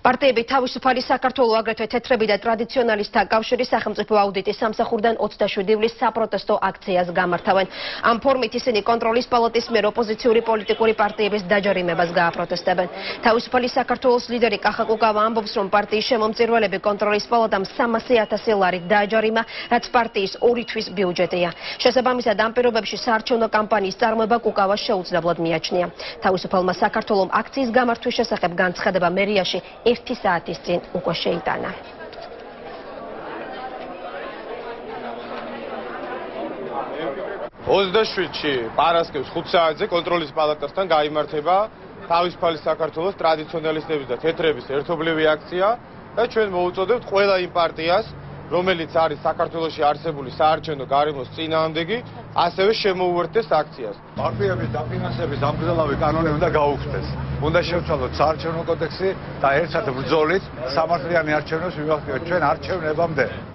პარტიები თავისუფალი საქართველო აგრეთვე თეთრები და ტრადიციონალისტთა კავშირის სახელმწიფო აუდიტის სამსახურიდან 27 ივლისს საპროტესტო აქციას გამართავენ. Ამ ფორმით ისინი კონტროლის პალატის მიერ ოპოზიციური პოლიტიკური პარტიების დაჯარიმებას გააპროტესტებენ. თავისუფალი საქართველოს ლიდერი კახა კუკავა ამბობს, რომ პარტიის შემომწირველები კონტროლის პალატამ 300,000 ლარი დააჯარიმა, რაც პარტიის 2 თვის ბიუჯეტია. შესაბამისად, ამ პირობებში საარჩევნო კამპანიის წარმოება კუკავას შეუძლებლად მიაჩნია. თავისუფალმა საქართველომ აქციის გამართვის შესახებ განცხადება მერიაში 1 საათის წინ უკვე შეიტანა. 27-ში პარასკევს 5 საათზე კონტროლის პალატასთან გაიმართება თავისუფალი საქართველოს ტრადიციონალისტების და თეთრების ერთობლივი აქცია და ჩვენ მოუწოდებთ ყველა იმ პარტიას, რომელიც არის საქართველოში არსებული საარჩევნო გარემოს წინააღმდეგი, ასევე შემოუერთდეს აქციას. პარტიების დაფინანსების ამგზავრავი კანონი უნდა გაუქმდეს. უნდა შევცვალოთ საარჩევნო კოდექსი და ერთად ბრძოლით სამართლიანი არჩევნებს მივახციოთ ჩვენ არჩევნებამდე.